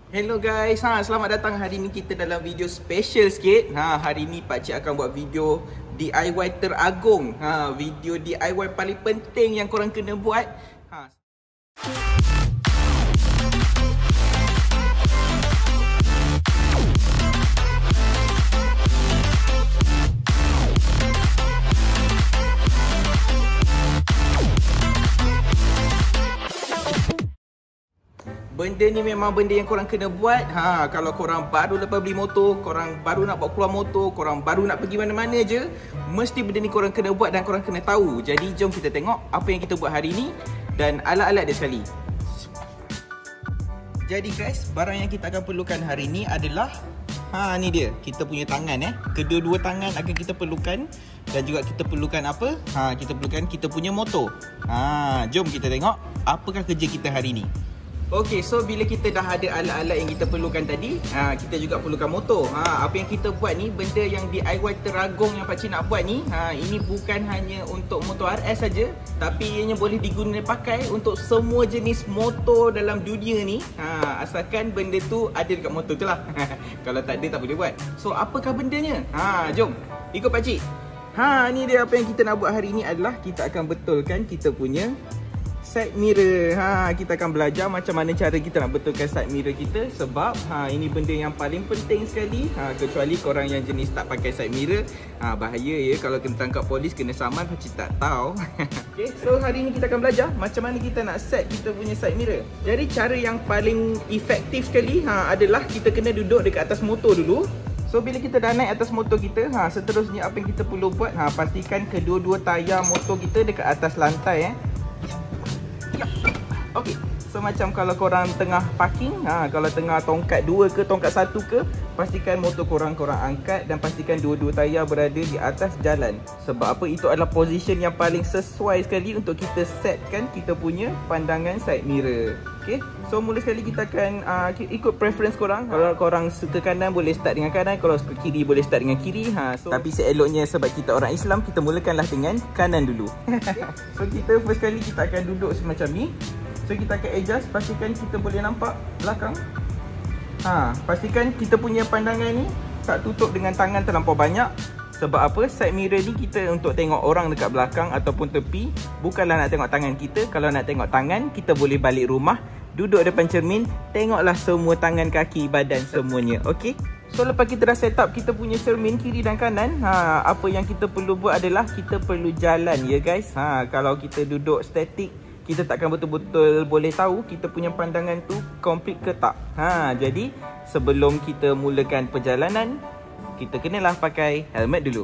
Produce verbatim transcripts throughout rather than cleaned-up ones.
Hello guys, ha, selamat datang. Hari ni kita dalam video special sikit. Ha, hari ni pakcik akan buat video D I Y teragung. Ha, video D I Y paling penting yang korang kena buat. Ha. Benda ni memang benda yang korang kena buat. Ha, kalau korang baru lepas beli motor, korang baru nak bawa keluar motor, korang baru nak pergi mana-mana je, mesti benda ni korang kena buat dan korang kena tahu. Jadi jom kita tengok apa yang kita buat hari ni dan alat-alat dia sekali. Jadi guys, barang yang kita akan perlukan hari ni adalah ha, ni dia, kita punya tangan eh. Kedua-dua tangan akan kita perlukan. Dan juga kita perlukan apa? Ha, kita perlukan kita punya motor. Ha, jom kita tengok apakah kerja kita hari ni. Okey, so bila kita dah ada alat-alat yang kita perlukan tadi, ha, kita juga perlukan motor. Ha, apa yang kita buat ni, benda yang D I Y teragung yang pakcik nak buat ni, ha, ini bukan hanya untuk motor R S saja, tapi ianya boleh digunakan pakai untuk semua jenis motor dalam dunia ni. Ha, asalkan benda tu ada dekat motor tu lah. Kalau tak ada, tak boleh buat. So, apakah bendanya? Ha, jom, ikut pakcik. Ha, ni dia apa yang kita nak buat hari ni adalah kita akan betulkan kita punya side mirror. Ha, kita akan belajar macam mana cara kita nak betulkan side mirror kita. Sebab ha, ini benda yang paling penting sekali. Ha, kecuali korang yang jenis tak pakai side mirror, ha, bahaya ya kalau kena tangkap polis, kena saman, pakcik tak tahu. Okay, so hari ni kita akan belajar macam mana kita nak set kita punya side mirror. Jadi cara yang paling efektif sekali ha, adalah kita kena duduk dekat atas motor dulu. So bila kita dah naik atas motor kita, ha, seterusnya apa yang kita perlu buat, ha, pastikan kedua-dua tayar motor kita dekat atas lantai eh. Okey, so macam kalau korang tengah parking, ha, kalau tengah tongkat dua ke tongkat satu ke, pastikan motor korang korang angkat dan pastikan dua-dua tayar berada di atas jalan. Sebab apa? Itu adalah position yang paling sesuai sekali untuk kita setkan kita punya pandangan side mirror. Okey, so mula sekali kita akan uh, ikut preference korang. Kalau korang suka kanan, boleh start dengan kanan. Kalau suka kiri, boleh start dengan kiri. Ha, so, tapi seeloknya sebab kita orang Islam, kita mulakanlah dengan kanan dulu. Okay. So kita first kali kita akan duduk semacam ni. So kita akan adjust, pastikan kita boleh nampak belakang. Ha, pastikan kita punya pandangan ni tak tutup dengan tangan terlampau banyak. Sebab apa? Side mirror ni kita untuk tengok orang dekat belakang ataupun tepi, bukanlah nak tengok tangan kita. Kalau nak tengok tangan, kita boleh balik rumah, duduk depan cermin, tengoklah semua tangan, kaki, badan semuanya. Okey? So lepas kita dah set up kita punya cermin kiri dan kanan, ha, apa yang kita perlu buat adalah kita perlu jalan ya guys. Ha, kalau kita duduk statik, kita takkan betul-betul boleh tahu kita punya pandangan tu complete ke tak. Ha, jadi sebelum kita mulakan perjalanan, kita kenalah pakai helmet dulu.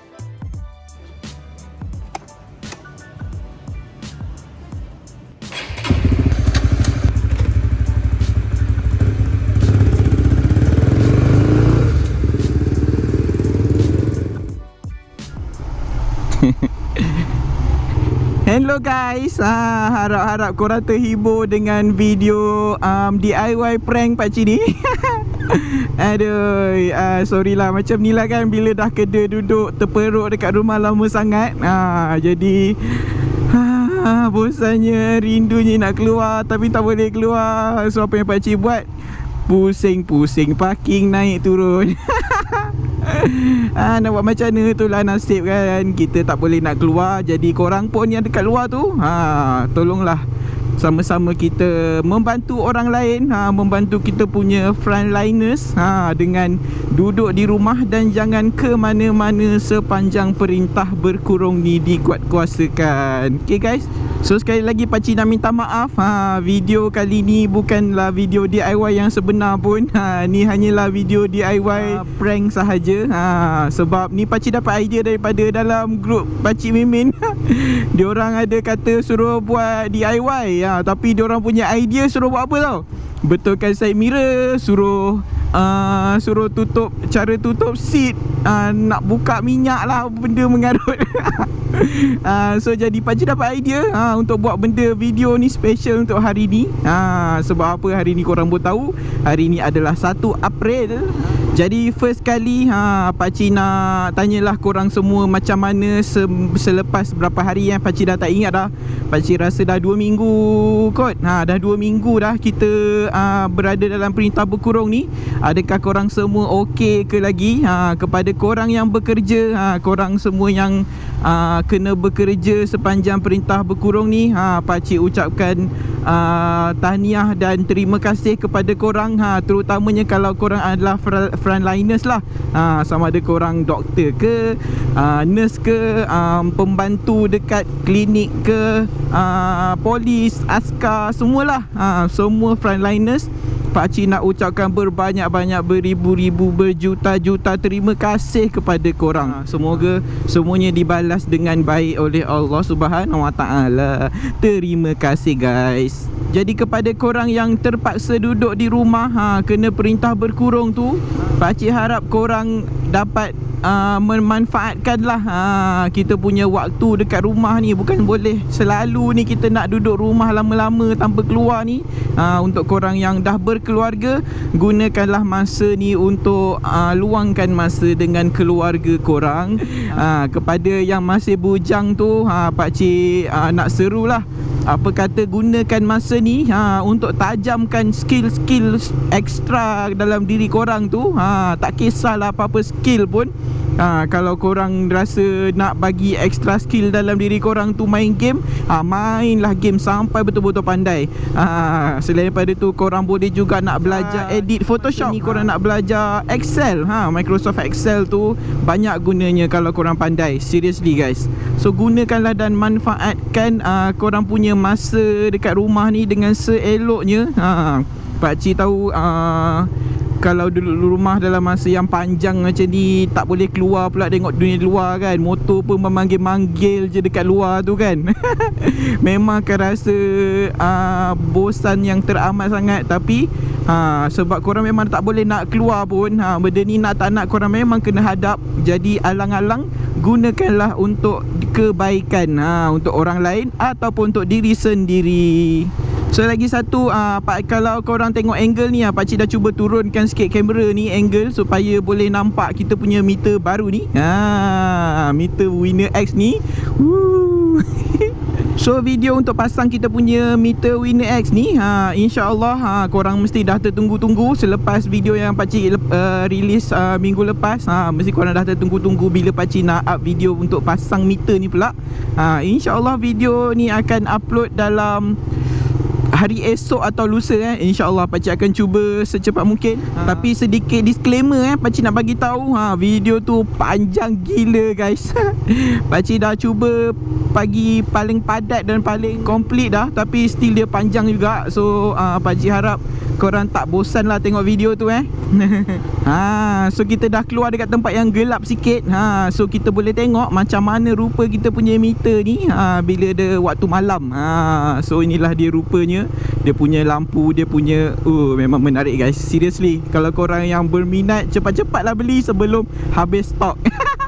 Hello guys, ah, harap-harap korang terhibur dengan video um, D I Y prank pakcik ni. Aduh, uh, sorry lah macam ni lah kan, bila dah kena duduk terperuk dekat rumah lama sangat. Ah, jadi ah, bosannya, rindunya nak keluar tapi tak boleh keluar. So apa yang pakcik buat? Pusing-pusing parking, naik turun. Ha, nak buat macam mana tu lah nasib kan. Kita tak boleh nak keluar. Jadi korang pun yang dekat luar tu, ha, tolonglah sama-sama kita membantu orang lain, ha, membantu kita punya frontliners, ha, dengan duduk di rumah dan jangan ke mana-mana sepanjang perintah berkurung ni dikuatkuasakan. Okay guys, so sekali lagi pakcik nak minta maaf, ha, video kali ni bukanlah video D I Y yang sebenar pun, ha, ni hanyalah video D I Y ha, prank sahaja, ha, sebab ni pakcik dapat idea daripada dalam grup pakcik Mimin. Diorang ada kata suruh buat D I Y, ha, tapi diorang punya idea suruh buat apa tau? Betulkan side mirror, suruh uh, suruh tutup, cara tutup seat, uh, nak buka minyak lah, benda mengarut. uh, So jadi pakcik dapat idea uh, untuk buat benda video ni special untuk hari ni. uh, Sebab apa hari ni korang pun tahu, hari ni adalah satu April Jadi first kali ha, pakcik nak tanyalah korang semua macam mana se selepas berapa hari yang pakcik dah tak ingat dah. Pakcik rasa dah dua minggu kot. Ha, dah dua minggu dah kita uh, berada dalam Perintah Berkurung ni. Adakah korang semua okey ke lagi? Ha, kepada korang yang bekerja, ha, korang semua yang uh, kena bekerja sepanjang Perintah Berkurung ni, ha, pakcik ucapkan uh, tahniah dan terima kasih kepada korang, ha, terutamanya kalau korang adalah frontliners lah, ha, sama ada korang doktor ke, uh, nurse ke, um, pembantu dekat klinik ke, uh, polis, askar, semualah, ha, semua frontliners. Pakcik nak ucapkan berbanyak-banyak, beribu-ribu, berjuta-juta terima kasih kepada korang. Semoga semuanya dibalas dengan baik oleh Allah Subhanahu Wa Taala. Terima kasih guys. Jadi kepada korang yang terpaksa duduk di rumah, ha, kena perintah berkurung tu, pakcik harap korang dapat uh, memanfaatkanlah ha, kita punya waktu dekat rumah ni. Bukan boleh selalu ni kita nak duduk rumah lama-lama tanpa keluar ni. Ha, untuk korang yang dah berkeluarga, gunakanlah masa ni untuk uh, luangkan masa dengan keluarga korang. Ha, kepada yang masih bujang tu, ha, pakcik uh, nak serulah, apa kata, gunakan masa ni ha, untuk tajamkan skill-skill ekstra dalam diri korang tu. Ha, tak kisahlah apa-apa skill pun. Ha, kalau korang rasa nak bagi extra skill dalam diri korang tu main game, ha, mainlah game sampai betul-betul pandai. Ha, selain daripada tu, korang boleh juga nak belajar edit Photoshop ni, korang nak belajar Excel, ha, Microsoft Excel tu banyak gunanya kalau korang pandai. Seriously guys. So gunakanlah dan manfaatkan uh, korang punya masa dekat rumah ni dengan seeloknya. Ha, pakcik tahu uh, kalau duduk rumah dalam masa yang panjang macam ni, tak boleh keluar pula tengok dunia luar kan. Motor pun memanggil-manggil je dekat luar tu kan. Memang akan rasa uh, bosan yang teramat sangat. Tapi ha, sebab korang memang tak boleh nak keluar pun, ha, benda ni nak tak nak korang memang kena hadap. Jadi alang-alang gunakanlah untuk kebaikan, ha, untuk orang lain ataupun untuk diri sendiri. So lagi satu, uh, pak, kalau korang tengok angle ni, uh, pakcik dah cuba turunkan sikit kamera ni angle supaya boleh nampak kita punya meter baru ni. Ha, meter Winner X ni. Woo. So video untuk pasang kita punya meter Winner X ni, ha, insya-Allah ha, korang mesti dah tertunggu-tunggu. Selepas video yang pakcik uh, release uh, minggu lepas, ha, mesti korang dah tertunggu-tunggu bila pakcik nak up video untuk pasang meter ni pula. Ha, insya-Allah video ni akan upload dalam hari esok atau lusa eh. InsyaAllah pakcik akan cuba secepat mungkin. ha. Tapi sedikit disclaimer eh, pakcik nak bagi tahu, ha, video tu panjang gila guys. Pakcik dah cuba bagi paling padat dan paling komplit dah, tapi still dia panjang juga. So uh, pakcik harap korang tak bosan lah tengok video tu eh. Ha, so kita dah keluar dekat tempat yang gelap sikit, ha, so kita boleh tengok macam mana rupa kita punya meter ni, ha, bila ada waktu malam. Ha, so inilah dia rupanya. Dia punya lampu, dia punya uh, memang menarik guys. Seriously, kalau korang yang berminat, cepat-cepatlah beli sebelum habis stok.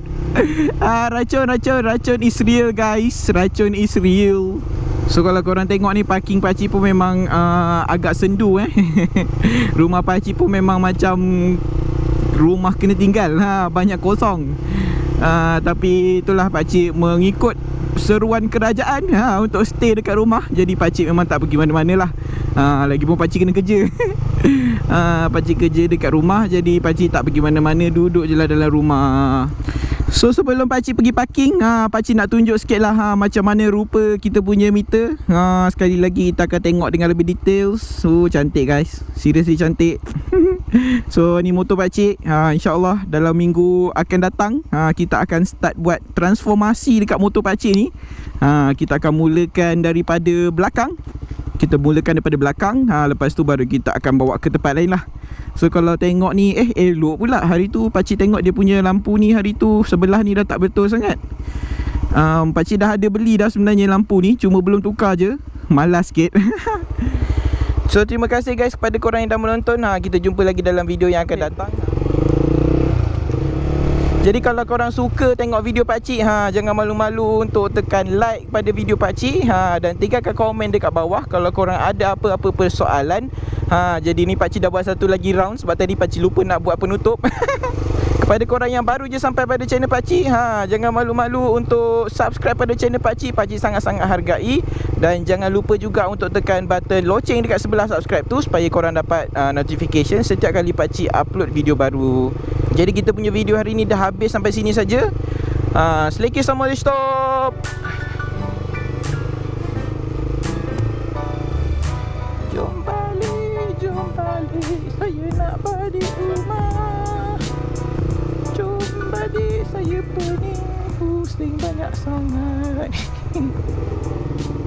Ah, racun, racun, racun is real guys. Racun is real. So kalau korang tengok ni, parking pakcik pun memang uh, agak sendu eh. Rumah pakcik pun memang macam rumah kena tinggal, ha, banyak kosong. uh, Tapi itulah, pakcik mengikut seruan kerajaan, ha, untuk stay dekat rumah. Jadi pakcik memang tak pergi mana-mana lah. ha, Lagipun pakcik kena kerja. ha, Pakcik kerja dekat rumah, jadi pakcik tak pergi mana-mana, duduk je lah dalam rumah. So sebelum pakcik pergi parking, ha, pakcik nak tunjuk sikit lah, ha, macam mana rupa kita punya meter. ha, Sekali lagi kita akan tengok dengan lebih details. So cantik guys, seriously cantik. So ni motor pakcik, ha, InsyaAllah dalam minggu akan datang, ha, kita akan start buat transformasi dekat motor pakcik ni. ha, Kita akan mulakan daripada belakang. Kita mulakan daripada belakang, ha, lepas tu baru kita akan bawa ke tempat lain lah. So kalau tengok ni, eh elok pula. Hari tu pakcik tengok dia punya lampu ni, hari tu sebelah ni dah tak betul sangat. um, Pakcik dah ada beli dah sebenarnya lampu ni, cuma belum tukar je. Malas sikit. So terima kasih guys kepada korang yang dah menonton. ha, Kita jumpa lagi dalam video yang akan datang. Jadi kalau korang suka tengok video pakcik, ha, jangan malu-malu untuk tekan like pada video pakcik, ha, dan tinggalkan komen dekat bawah kalau korang ada apa-apa persoalan. Ha, jadi ni pakcik dah buat satu lagi round sebab tadi pakcik lupa nak buat penutup. Kepada korang yang baru je sampai pada channel pakcik, ha, jangan malu-malu untuk subscribe pada channel pakcik. Pakcik sangat-sangat hargai. Dan jangan lupa juga untuk tekan button loceng dekat sebelah subscribe tu supaya korang dapat uh, notification setiap kali pakcik upload video baru. Jadi kita punya video hari ni dah habis sampai sini saja. Ha, selekeh sama dia stop. Jom balik, jom balik, saya nak balik rumah. Jom balik, saya pening, pusing banyak sangat.